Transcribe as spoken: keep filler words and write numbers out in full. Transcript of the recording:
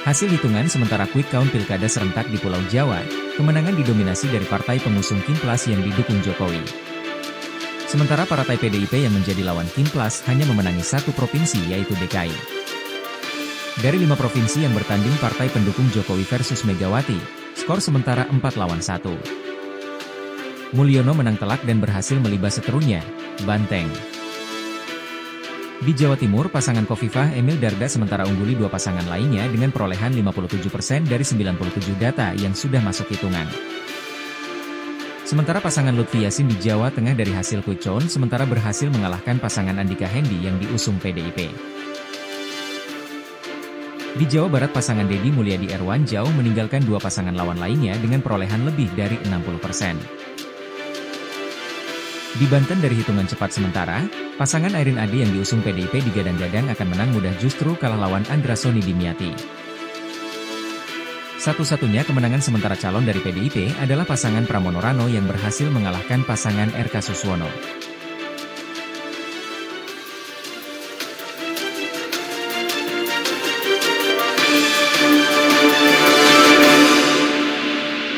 Hasil hitungan sementara quick count pilkada serentak di Pulau Jawa, kemenangan didominasi dari partai pengusung Kimplas yang didukung Jokowi. Sementara partai P D I P yang menjadi lawan Kimplas hanya memenangi satu provinsi yaitu D K I. Dari lima provinsi yang bertanding partai pendukung Jokowi versus Megawati, skor sementara empat lawan satu. Mulyono menang telak dan berhasil melibas seterunya, Banteng. Di Jawa Timur, pasangan Kofifah Emil Dardak sementara ungguli dua pasangan lainnya dengan perolehan lima puluh tujuh persen dari sembilan puluh tujuh data yang sudah masuk hitungan. Sementara pasangan Lutfi Yassin di Jawa Tengah dari hasil quick count sementara berhasil mengalahkan pasangan Andika Hendy yang diusung P D I P. Di Jawa Barat, pasangan Deddy Mulyadi Erwan jauh meninggalkan dua pasangan lawan lainnya dengan perolehan lebih dari enam puluh persen. Di Banten dari hitungan cepat sementara, pasangan Airin Adi yang diusung P D I P digadang-gadang akan menang mudah justru kalah lawan Andra Soni Dimyati. Satu-satunya kemenangan sementara calon dari P D I P adalah pasangan Pramono Rano yang berhasil mengalahkan pasangan R K Suswono.